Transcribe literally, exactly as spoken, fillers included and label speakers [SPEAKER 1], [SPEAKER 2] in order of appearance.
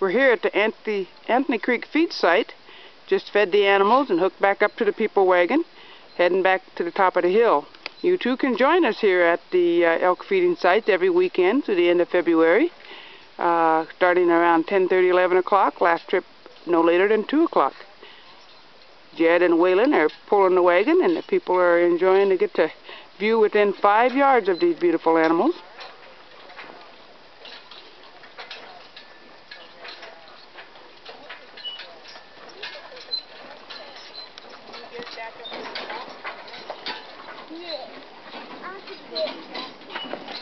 [SPEAKER 1] We're here at the Anthony, Anthony Creek feed site. Just fed the animals and hooked back up to the people wagon, heading back to the top of the hill. You too can join us here at the uh, elk feeding site every weekend to the end of February, uh, starting around ten thirty, eleven o'clock. Last trip no later than two o'clock. Jed and Waylon are pulling the wagon, and the people are enjoying to get to view within five yards of these beautiful animals.
[SPEAKER 2] Yeah.